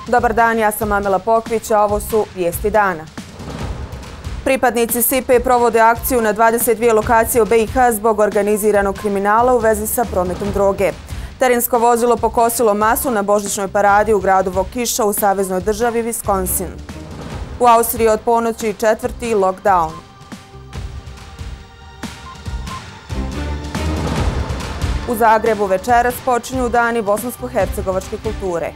Dobar dan, ja sam Amela Pokvić, a ovo su vijesti dana. Pripadnici SIPA provode akciju na 22 lokacije u BiH zbog organiziranog kriminala u vezi sa prometom droge. Terensko vozilo pokosilo masu na božićnoj paradi u gradu Waukesha u saveznoj državi Wisconsin. U Austriji od ponoći 4. lockdown. U Zagrebu večeras počinju dani bosansko-hercegovačke kulture.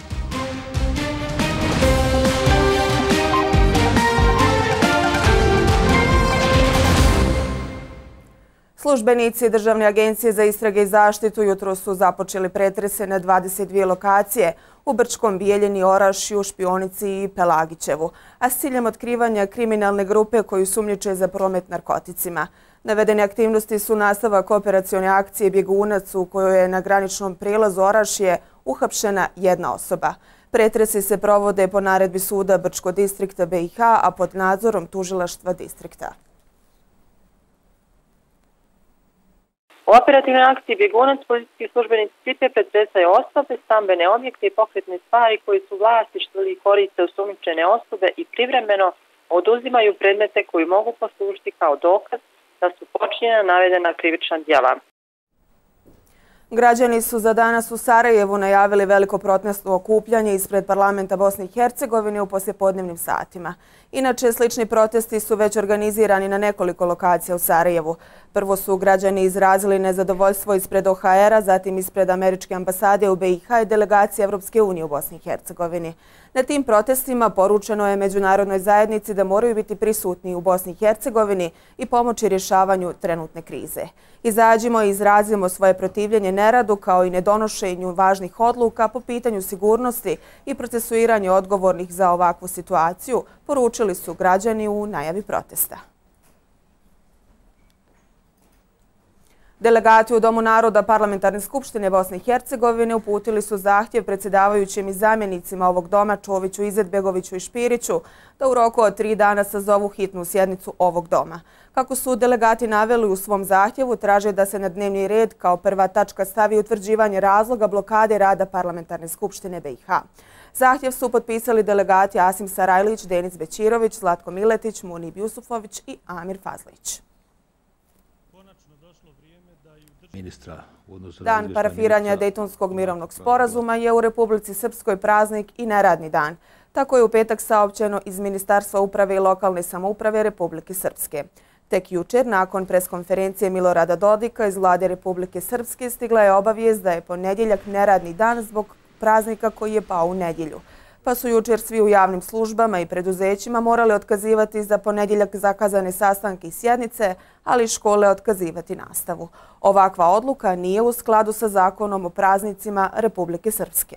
Službenici Državne agencije za istrage i zaštitu jutros su započeli pretrese na 22 lokacije u Brčkom, Bijeljini, Orašju, Špionici i Pelagićevu, a s ciljem otkrivanja kriminalne grupe koju sumnjiče za promet narkoticima. Navedene aktivnosti su nastavak operacione akcije Bjegunac u kojoj je na graničnom prijelazu Orašje uhapšena jedna osoba. Pretresi se provode po naredbi suda Brčkog distrikta BiH, a pod nadzorom tužilaštva distrikta. U operativnoj akciji Bjegunac policijski službenici SIPA pretresaju osobe, stambene objekte i pokretne stvari koji su vlasništvo ili koriste osumnjičene osobe i privremeno oduzimaju predmete koji mogu poslužiti kao dokaz da su počinjena navedena krivična djela. Građani su za danas u Sarajevu najavili veliko protestno okupljanje ispred parlamenta Bosne i Hercegovine u poslijepodnevnim satima. Inače, slični protesti su već organizirani na nekoliko lokacija u Sarajevu. Prvo su građani izrazili nezadovoljstvo ispred OHR-a, zatim ispred Američke ambasade u BiH i delegacije Evropske unije u Bosni i Hercegovini. Na tim protestima poručeno je međunarodnoj zajednici da moraju biti prisutni u Bosni i Hercegovini i pomoći rješavanju trenutne krize. Izađimo i izrazimo svoje protivljenje neradu kao i nedonošenju važnih odluka po pitanju sigurnosti i procesuiranju odgovornih za ovakvu situaciju, poručili su građani u najavi protesta. Delegati u Domu naroda Parlamentarne skupštine Bosne i Hercegovine uputili su zahtjev predsjedavajućim i zamjenicima ovog doma Čoviću, Izetbegoviću i Špiriću da u roku od 3 dana sazovu hitnu sjednicu ovog doma. Kako su delegati naveli u svom zahtjevu, traže da se na dnevni red kao prva tačka stavi utvrđivanje razloga blokade rada Parlamentarne skupštine BiH. Zahtjev su potpisali delegati Asim Sarajlić, Denis Bećirović, Zlatko Miletić, Munib Jusufović i Amir Fazlić. Dan parafiranja Dejtonskog mirovnog sporazuma je u Republici Srpskoj praznik i neradni dan. Tako je u petak saopćeno iz Ministarstva uprave i lokalne samouprave Republike Srpske. Tek jučer, nakon preskonferencije Milorada Dodika iz Vlade Republike Srpske, stigla je obavijest da je ponedjeljak neradni dan zbog praznika koji je pao u nedjelju. Pa su jučer svi u javnim službama i preduzećima morali otkazivati za ponedjeljak zakazane sastanke i sjednice, ali i škole otkazivati nastavu. Ovakva odluka nije u skladu sa zakonom o praznicima Republike Srpske.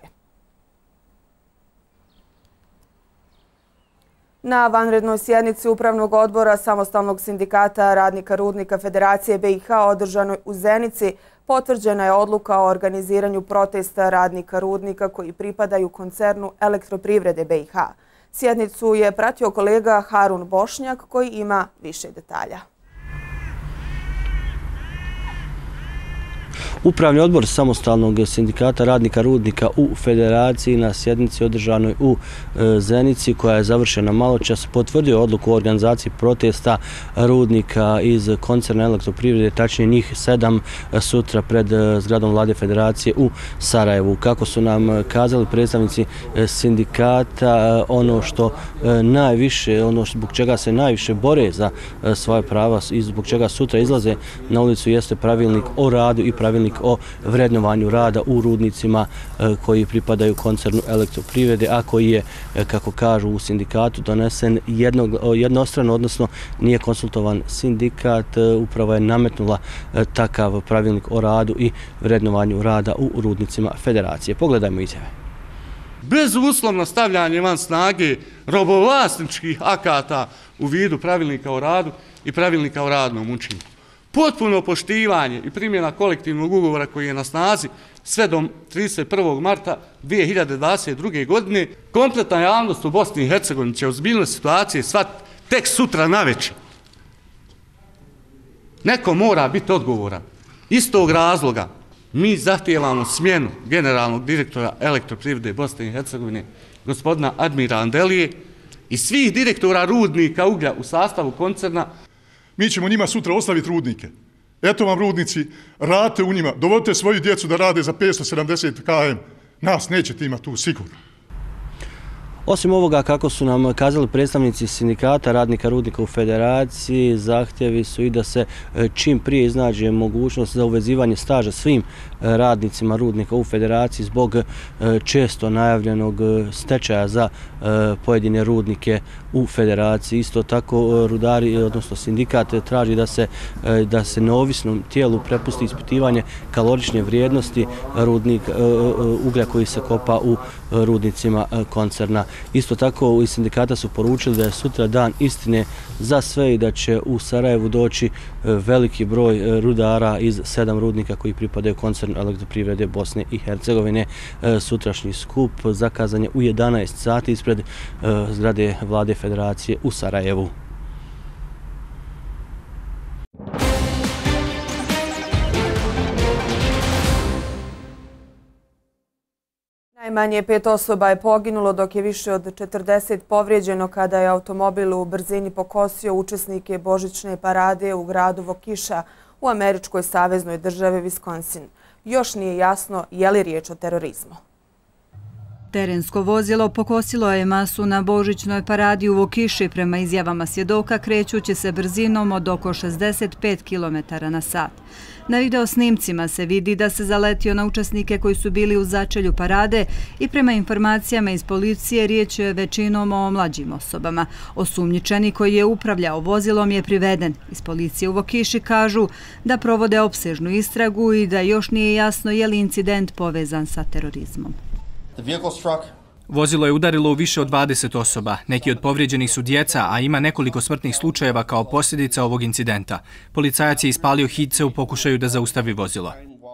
Na vanrednoj sjednici Upravnog odbora Samostalnog sindikata radnika rudnika Federacije BiH održanoj u Zenici potvrđena je odluka o organiziranju protesta radnika rudnika koji pripadaju koncernu Elektroprivrede BiH. Sjednicu je pratio kolega Harun Bošnjak koji ima više detalja. Upravni odbor Samostalnog sindikata radnika rudnika u Federaciji na sjednici održanoj u Zenici, koja je završena maločas, potvrdio odluku o organizaciji protesta rudnika iz koncerna Elektroprivrede, tačnije njih 7, sutra pred zgradom Vlade Federacije u Sarajevu. Kako su nam kazali predstavnici sindikata, ono zbog čega se najviše bore za svoje prava i zbog čega sutra izlaze na ulicu jeste pravilnik o radu i pravilnik o vrednovanju rada u rudnicima koji pripadaju koncernu Elektroprivrede, a koji je, kako kažu u sindikatu, donesen jednostrano, odnosno nije konsultovan sindikat. Upravo je nametnula takav pravilnik o radu i vrednovanju rada u rudnicima Federacije. Pogledajmo izjave. Bezuslovno stavljanje van snage robovlasničkih akata u vidu pravilnika o radu i pravilnika o radnom učinku. Potpuno poštivanje i primjena kolektivnog ugovora koji je na snazi sve do 31. marta 2022. godine. Kompletna javnost u Bosni i Hercegovini će ozbiljnost situacije shvatiti tek sutra navečer. Neko mora biti odgovoran. Iz tog razloga mi zahtijevamo smjenu generalnog direktora Elektroprivrede Bosne i Hercegovine, gospodina Admira Andelije i svih direktora rudnika uglja u sastavu koncerna. Mi ćemo njima sutra ostaviti rudnike. Eto vam rudnici, radite u njima, dovodite svoju djecu da rade za 570 km. Nas nećete imati tu sigurno. Osim ovoga, kako su nam kazali predstavnici sindikata radnika rudnika u Federaciji, zahtjevi su i da se čim prije iznađe mogućnost za uvezivanje staža svim radnicima rudnika u Federaciji zbog često najavljenog stečaja za pojedine rudnike u Federaciji. Isto tako rudari, odnosno sindikat, traži da se neovisnom tijelu prepusti ispitivanje kalorične vrijednosti uglja koji se kopa u rudnicima koncerna. Isto tako iz sindikata su poručili da je sutra dan istine za sve i da će u Sarajevu doći veliki broj rudara iz 7 rudnika koji pripadaju koncernu Elektroprivrede Bosne i Hercegovine. Sutrašnji skup zakazan je u 11 sati ispred zgrade Vlade Federacije u Sarajevu. Najmanje 5 osoba je poginulo, dok je više od 40 povrijeđeno kada je automobil u brzini pokosio učesnike božićne parade u gradu Waukesha u američkoj saveznoj državi Wisconsin. Još nije jasno je li riječ o terorizmu. Terensko vozilo pokosilo je masu na božićnoj paradi u Waukesha prema izjavama svjedoka krećući se brzinom od oko 65 km/h. Na video snimcima se vidi da se zaletio na učesnike koji su bili u začelju parade i prema informacijama iz policije riječ je većinom o mlađim osobama. Osumnjičeni koji je upravljao vozilom je priveden. Iz policije u Waukesha kažu da provode opsežnu istragu i da još nije jasno je li incident povezan sa terorizmom. Vozilo je udarilo u više od 20 osoba. Neki od povrijeđenih su djeca, a ima nekoliko smrtnih slučajeva kao posljedica ovog incidenta. Policajac je ispalio hice u pokušaju da zaustavi vozilo.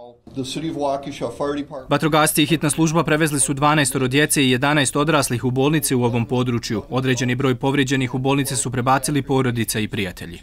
Vatrogasci i hitna služba prevezli su 12 djece i 11 odraslih u bolnice u ovom području. Određeni broj povrijeđenih u bolnice su prebacili porodice i prijatelji.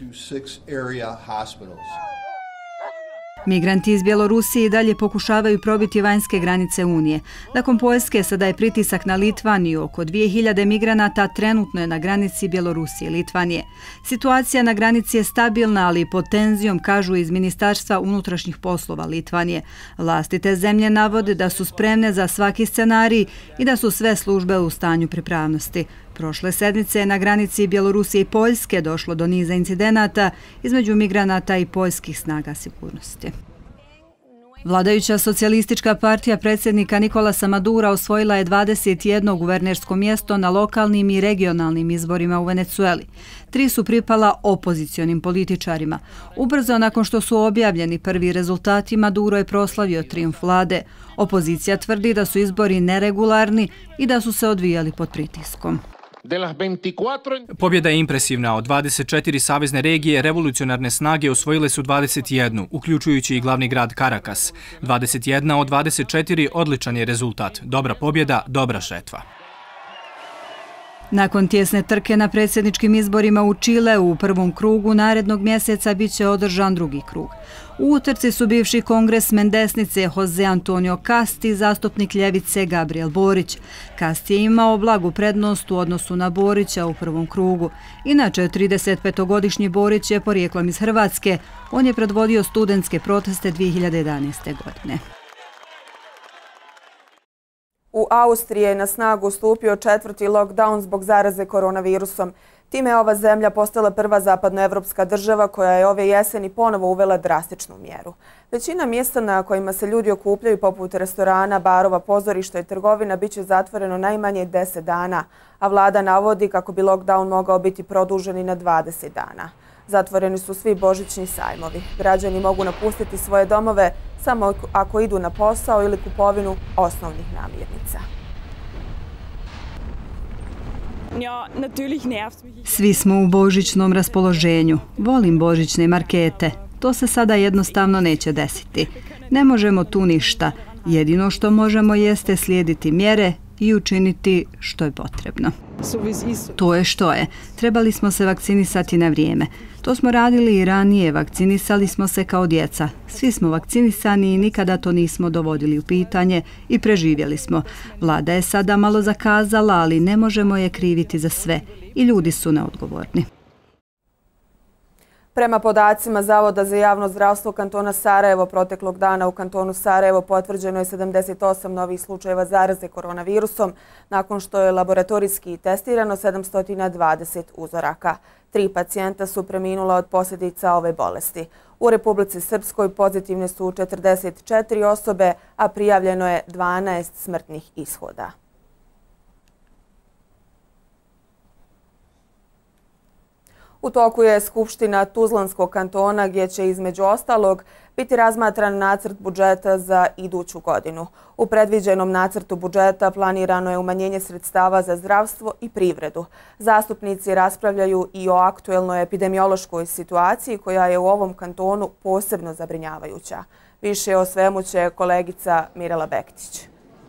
Migranti iz Bjelorusije i dalje pokušavaju probiti vanjske granice Unije. Nakon Poljske sada je pritisak na Litvaniju. Oko 2000 migranata trenutno je na granici Bjelorusije i Litvanije. Situacija na granici je stabilna, ali pod tenzijom, kažu iz Ministarstva unutrašnjih poslova Litvanije. Vlasti te zemlje navode da su spremne za svaki scenarij i da su sve službe u stanju pripravnosti. Prošle sedmice je na granici Bjelorusije i Poljske došlo do niza incidenata između migranata i poljskih snaga sigurnosti. Vladajuća socijalistička partija predsjednika Nikolasa Madura osvojila je 21 guvernersko mjesto na lokalnim i regionalnim izborima u Venecueli. 3 su pripala opozicionim političarima. Ubrzo nakon što su objavljeni prvi rezultati, Maduro je proslavio trijumf vlade. Opozicija tvrdi da su izbori neregularni i da su se odvijali pod pritiskom. Pobjeda je impresivna. Od 24 savezne regije revolucionarne snage osvojile su 21, uključujući i glavni grad Caracas. 21 od 24 odličan je rezultat. Dobra pobjeda, dobra žetva. Nakon tjesne trke na predsjedničkim izborima u Čile u prvom krugu narednog mjeseca bit će održan drugi krug. U utrci su bivši kongresmen desnice Jose Antonio Casti i zastupnik ljevice Gabriel Borić. Casti je imao blagu prednost u odnosu na Borića u prvom krugu. Inače, 35-godišnji Borić je porijeklom iz Hrvatske. On je predvodio studentske proteste 2011. godine. U Austriji je na snagu stupio 4. lockdown zbog zaraze koronavirusom. Time je ova zemlja postala prva zapadnoevropska država koja je ove jeseni ponovo uvela drastičnu mjeru. Većina mjesta na kojima se ljudi okupljaju poput restorana, barova, pozorišta i trgovina bit će zatvoreno najmanje 10 dana, a vlada navodi kako bi lockdown mogao biti produžen i na 20 dana. Zatvoreni su svi božićni sajmovi. Građani mogu napustiti svoje domove samo ako idu na posao ili kupovinu osnovnih namirnica. Svi smo u božićnom raspoloženju. Volim božićne markete. To se sada jednostavno neće desiti. Ne možemo tu ništa. Jedino što možemo jeste slijediti mjere i učiniti što je potrebno. To je što je. Trebali smo se vakcinisati na vrijeme. To smo radili i ranije, vakcinisali smo se kao djeca. Svi smo vakcinisani i nikada to nismo dovodili u pitanje i preživjeli smo. Vlada je sada malo zakazala, ali ne možemo je kriviti za sve. I ljudi su neodgovorni. Prema podacima Zavoda za javno zdravstvo kantona Sarajevo, proteklog dana u kantonu Sarajevo potvrđeno je 78 novih slučajeva zaraze koronavirusom, nakon što je laboratorijski testirano 720 uzoraka. 3 pacijenta su preminula od posljedica ove bolesti. U Republici Srpskoj pozitivne su 44 osobe, a prijavljeno je 12 smrtnih ishoda. U toku je Skupština Tuzlanskog kantona gdje će između ostalog biti razmatran nacrt budžeta za iduću godinu. U predviđenom nacrtu budžeta planirano je umanjenje sredstava za zdravstvo i privredu. Zastupnici raspravljaju i o aktuelnoj epidemiološkoj situaciji koja je u ovom kantonu posebno zabrinjavajuća. Više o svemu će kolegica Mirela Bektić.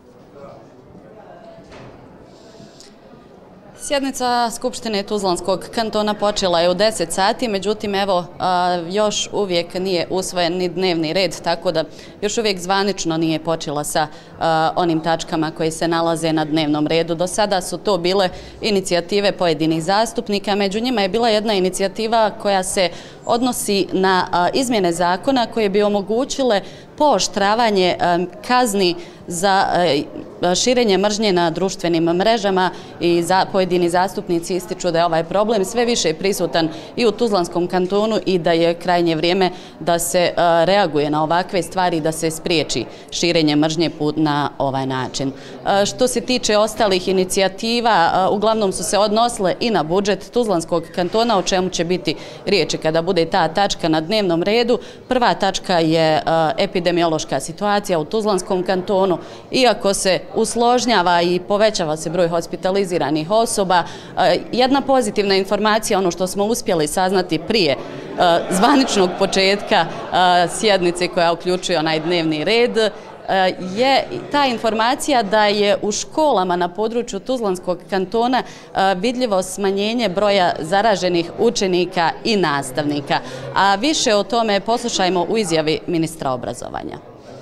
Sjednica Skupštine Tuzlanskog kantona počela je u 10 sati, međutim evo još uvijek nije usvojen ni dnevni red, tako da još uvijek zvanično nije počela sa onim tačkama koje se nalaze na dnevnom redu. Do sada su to bile inicijative pojedinih zastupnika, među njima je bila jedna inicijativa koja se odnosi na izmjene zakona koje bi omogućile pooštravanje kazni za širenje mržnje na društvenim mrežama i pojedini zastupnici ističu da je ovaj problem sve više prisutan i u Tuzlanskom kantonu i da je krajnje vrijeme da se reaguje na ovakve stvari i da se spriječi širenje mržnje na ovaj način. Što se tiče ostalih inicijativa, uglavnom su se odnosile i na budžet Tuzlanskog kantona, o čemu će biti riječi kada bude ta tačka na dnevnom redu. Prva tačka je epidemiološka situacija u Tuzlanskom kantonu. Iako se usložnjava i povećava se broj hospitaliziranih osoba, jedna pozitivna informacija, ono što smo uspjeli saznati prije zvaničnog početka sjednice koja uključuje onaj dnevni red, je ta informacija da je u školama na području Tuzlanskog kantona vidljivo smanjenje broja zaraženih učenika i nastavnika. A više o tome poslušajmo u izjavi ministra obrazovanja.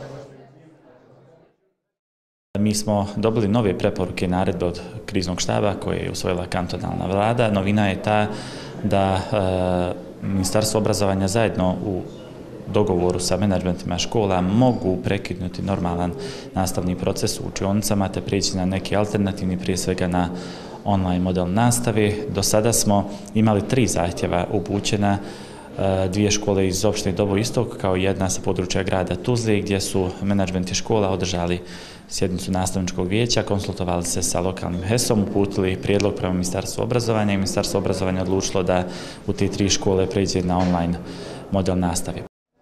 Mi smo dobili nove preporuke i naredbe od kriznog štaba koje je usvojila kantonalna vlada. Novina je ta da Ministarstvo obrazovanja zajedno u dogovoru sa menadžmentima škola mogu prekinuti normalan nastavni proces u učionicama te prijeći na neki alternativni, prije svega na online model nastave. Do sada smo imali 3 zahtjeva upućena, 2 škole iz opštine Dobo Istok kao jedna sa područja grada Tuzle gdje su menadžmenti škola održali sjednicu nastavničkog vijeća, konsultovali se sa lokalnim HES-om, uputili prijedlog prema Ministarstvu obrazovanja i Ministarstvo obrazovanja odlučilo da u te 3 škole pređe na online model nastave.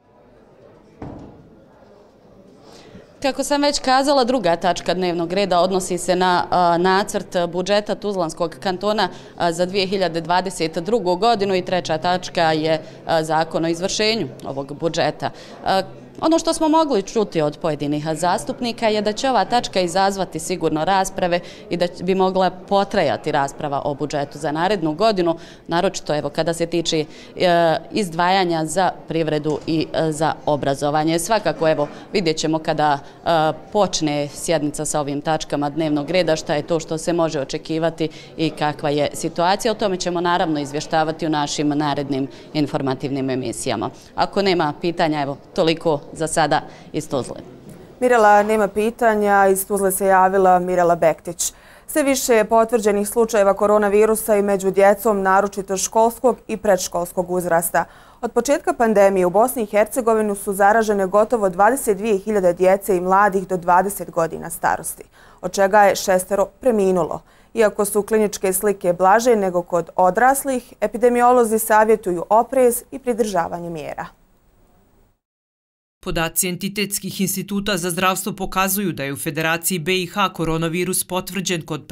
Kako sam već kazala, druga tačka dnevnog reda odnosi se na nacrt budžeta Tuzlanskog kantona za 2022. godinu i treća tačka je zakon o izvršenju ovog budžeta. Ono što smo mogli čuti od pojedinih zastupnika je da će ova tačka izazvati sigurno rasprave i da bi mogla potrajati rasprava o budžetu za narednu godinu, naročito evo kada se tiče izdvajanja za privredu i za obrazovanje. Svakako evo vidjet ćemo kada počne sjednica sa ovim tačkama dnevnog reda šta je to što se može očekivati i kakva je situacija. O tome ćemo naravno izvještavati u našim narednim informativnim emisijama. Ako nema pitanja, evo toliko za sada iz Tuzle. Mirela, nema pitanja. Iz Tuzle se javila Mirela Bektić. Sve više je potvrđenih slučajeva koronavirusa i među djecom, naročito školskog i predškolskog uzrasta. Od početka pandemije u Bosni i Hercegovini su zaražene gotovo 22.000 djece i mladih do 20 godina starosti, od čega je 6 preminulo. Iako su kliničke slike blaže nego kod odraslih, epidemiolozi savjetuju oprez i pridržavanje mjera. Podaci Entitetskih instituta za zdravstvo pokazuju da je u Federaciji BiH koronavirus potvrđen kod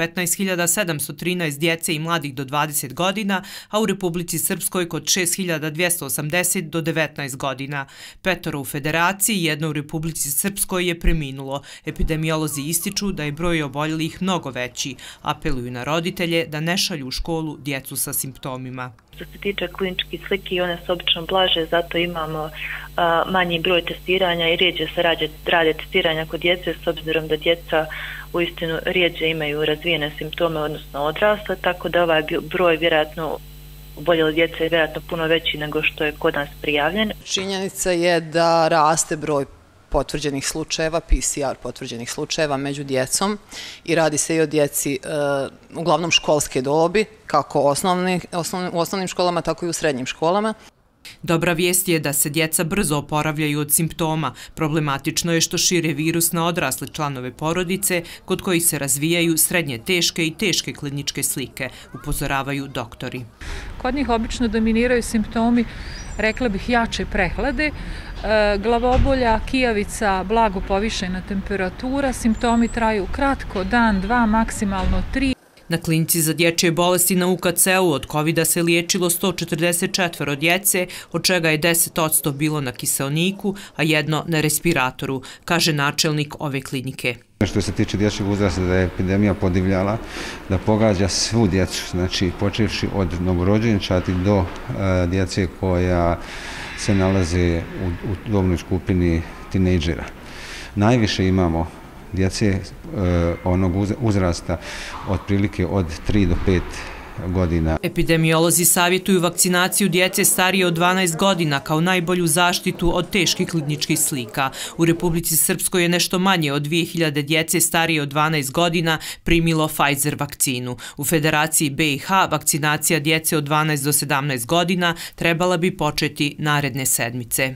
15.713 djece i mladih do 20 godina, a u Republici Srpskoj kod 6.280 do 19 godina. 5 u Federaciji, 1 u Republici Srpskoj je preminulo. Epidemiolozi ističu da je broj oboljelih mnogo veći. Apeluju na roditelje da ne šalju u školu djecu sa simptomima. Što se tiče kliničkih sliki, one su obično blaže, zato imamo manji broj testiranja i rijeđe se rade testiranja kod djece, s obzirom da djeca uistinu rijeđe imaju razvijene simptome, odnosno odrasla, tako da ovaj broj vjerojatno oboljele djece je vjerojatno puno veći nego što je kod nas prijavljen. Činjenica je da raste broj potvrđenih slučajeva, PCR potvrđenih slučajeva među djecom i radi se i o djeci uglavnom školske dobi, kako u osnovnim školama, tako i u srednjim školama. Dobra vijest je da se djeca brzo oporavljaju od simptoma. Problematično je što šire virus na odrasle članove porodice, kod kojih se razvijaju srednje teške i teške kliničke slike, upozoravaju doktori. Kod njih obično dominiraju simptomi, rekla bih, jače prehlade, glavobolja, kijavica, blago povišena temperatura, simptomi traju kratko, dan, dva, maksimalno 3. Na klinici za dječje bolesti na UKC-u od COVID-a se liječilo 144 djece, od čega je 10% bilo na kiseoniku, a 1 na respiratoru, kaže načelnik ove klinike. Što se tiče dječjeg uzrasta, da je epidemija podivljala, da pogađa svu djecu, znači počevši od novorođenčadi do djece koja se nalaze u dobnoj skupini tinejdžera. Najviše imamo djece onog uzrasta otprilike od 3 do 5 godina. Epidemiolozi savjetuju vakcinaciju djece starije od 12 godina kao najbolju zaštitu od teških kliničkih slika. U Republici Srpskoj je nešto manje od 2000 djece starije od 12 godina primilo Pfizer vakcinu. U Federaciji BiH vakcinacija djece od 12 do 17 godina trebala bi početi naredne sedmice.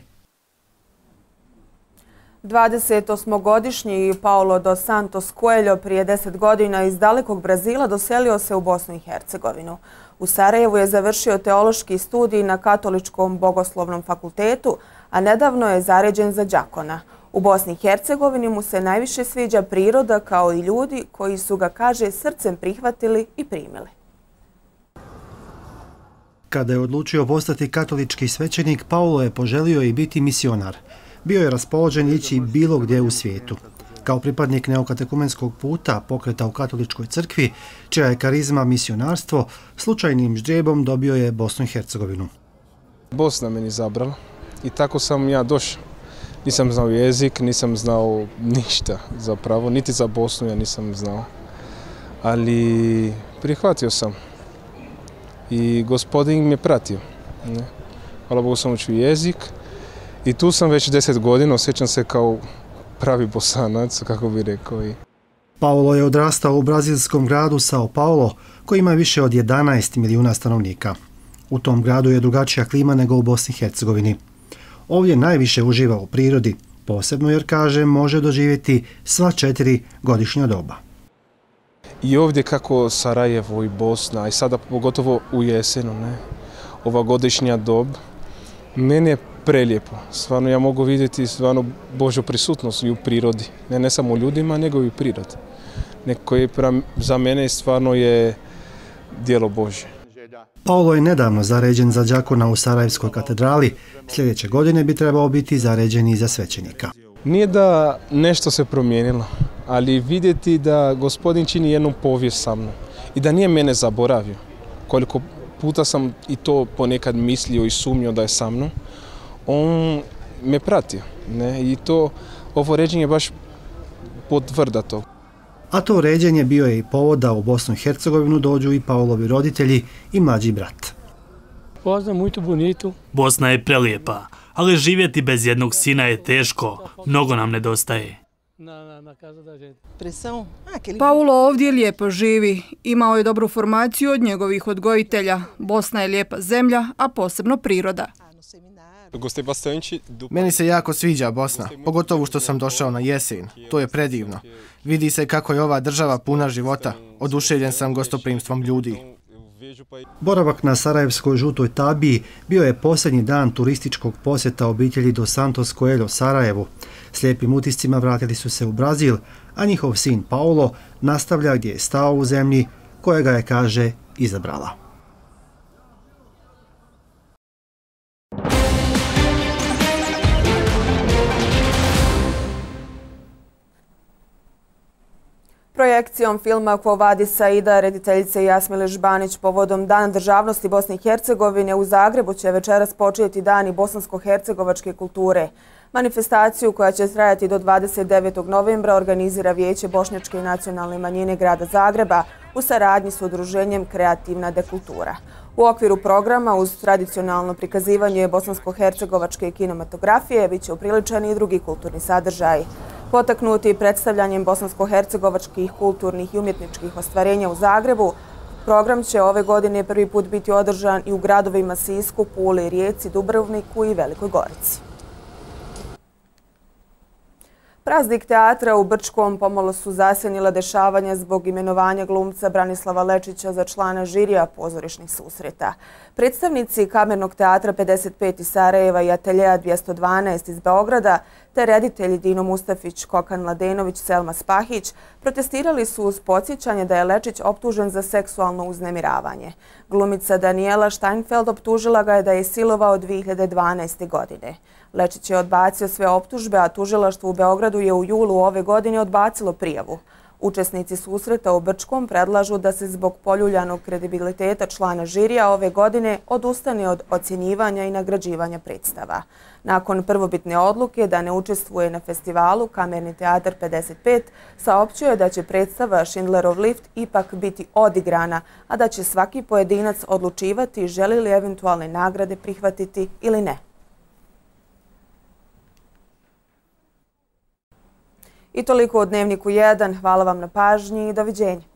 28-godišnji Paulo dos Santos Coelho prije 10 godina iz dalekog Brazila doselio se u Bosnu i Hercegovinu. U Sarajevu je završio teološki studij na Katoličkom bogoslovnom fakultetu, a nedavno je zaređen za đakona. U Bosni i Hercegovini mu se najviše sviđa priroda kao i ljudi koji su ga, kaže, srcem prihvatili i primili. Kada je odlučio postati katolički svećenik, Paulo je poželio i biti misionar. Bio je raspoložen ići bilo gdje u svijetu. Kao pripadnik neokatekumenskog puta pokreta u katoličkoj crkvi, čija je karizma misionarstvo, slučajnim ždrijebom dobio je Bosnu i Hercegovinu. Bosna meni izabrala i tako sam ja došao. Nisam znao jezik, nisam znao ništa zapravo, niti za Bosnu ja nisam znao. Ali prihvatio sam i gospodin me pratio. Hvala Bogu sam učio jezik. I tu sam već 10 godina, osjećam se kao pravi Bosanac, kako bi rekao. Paulo je odrastao u brazilskom gradu São Paulo, koji ima više od 11 milijuna stanovnika. U tom gradu je drugačija klima nego u Bosni i Hercegovini. Ovdje najviše uživa u prirodi, posebno jer, kaže, može doživjeti sva 4 godišnja doba. I ovdje kako Sarajevo i Bosna, i sada pogotovo u jesenu, ova godišnja dob, meni je prelijepo. Stvarno ja mogu vidjeti stvarno Božju prisutnost i u prirodi. Ne samo u ljudima, nego i u prirodi. Neko je za mene stvarno je djelo Božje. Paulo je nedavno zaređen za đakona u Sarajevskoj katedrali. Sljedeće godine bi trebao biti zaređen i za svećenika. Nije da nešto se promijenilo, ali vidjeti da Gospodin čini jednu povijest sa mnom i da nije mene zaboravio. Koliko puta sam i to ponekad mislio i sumnio da je sa mnom, on me pratio. I ovo ređenje baš potvrda to. A to ređenje bio je i povod da u Bosnu i Hercegovinu dođu i Paulovi roditelji i mlađi brat. Bosna je prelijepa, ali živjeti bez jednog sina je teško, mnogo nam nedostaje. Paulo ovdje lijepo živi, imao je dobru formaciju od njegovih odgojitelja. Bosna je lijepa zemlja, a posebno priroda. Meni se jako sviđa Bosna, pogotovo što sam došao na jesen. To je predivno. Vidi se kako je ova država puna života. Oduševljen sam gostoprimstvom ljudi. Boravak na Sarajevskoj žutoj tabiji bio je posljednji dan turističkog posjeta obitelji Dos Santos Coelho Sarajevu. Slijepim utiscima vratili su se u Brazil, a njihov sin Paulo nastavlja gdje je stao u zemlji koja ga je, kaže, izabrala. Projekcijom filma Quo Vadis Aida rediteljice Jasmile Žbanić povodom Dana državnosti Bosne i Hercegovine u Zagrebu će večeras početi Dani bosansko-hercegovačke kulture. Manifestaciju koja će trajati do 29. novembra organizira Vijeće Bošnjačke nacionalne manjine grada Zagreba u saradnji s udruženjem Kreativna dekultura. U okviru programa uz tradicionalno prikazivanje bosansko-hercegovačke kinematografije bit će upriličeni i drugi kulturni sadržaji. Potaknuti predstavljanjem bosansko-hercegovačkih kulturnih i umjetničkih ostvarenja u Zagrebu, program će ove godine prvi put biti održan i u gradovima Sisku, Puli, Rijeci, Dubrovniku i Velikoj Gorici. Praznik teatra u Brčkom pomalo su zasjenila dešavanja zbog imenovanja glumca Branislava Lečića za člana žirija pozorišnih susreta. Predstavnici Kamernog teatra 55 iz Sarajeva i Ateljeja 212 iz Beograda te reditelji Dino Mustafić, Kokan Mladenović, Selma Spahić protestirali su uz podsjećanje da je Lečić optužen za seksualno uznemiravanje. Glumica Daniela Steinfeld optužila ga je da je silovao 2012. godine. Lečić je odbacio sve optužbe, a tužilaštvo u Beogradu je u julu ove godine odbacilo prijavu. Učesnici susreta u Brčkom predlažu da se zbog poljuljanog kredibiliteta člana žirija ove godine odustane od ocjenjivanja i nagrađivanja predstava. Nakon prvobitne odluke da ne učestvuje na festivalu, Kamerni teatar 55 saopćio je da će predstava Schindlerov lift ipak biti odigrana, a da će svaki pojedinac odlučivati želi li eventualne nagrade prihvatiti ili ne. I toliko u Dnevniku 1. Hvala vam na pažnji i doviđenja.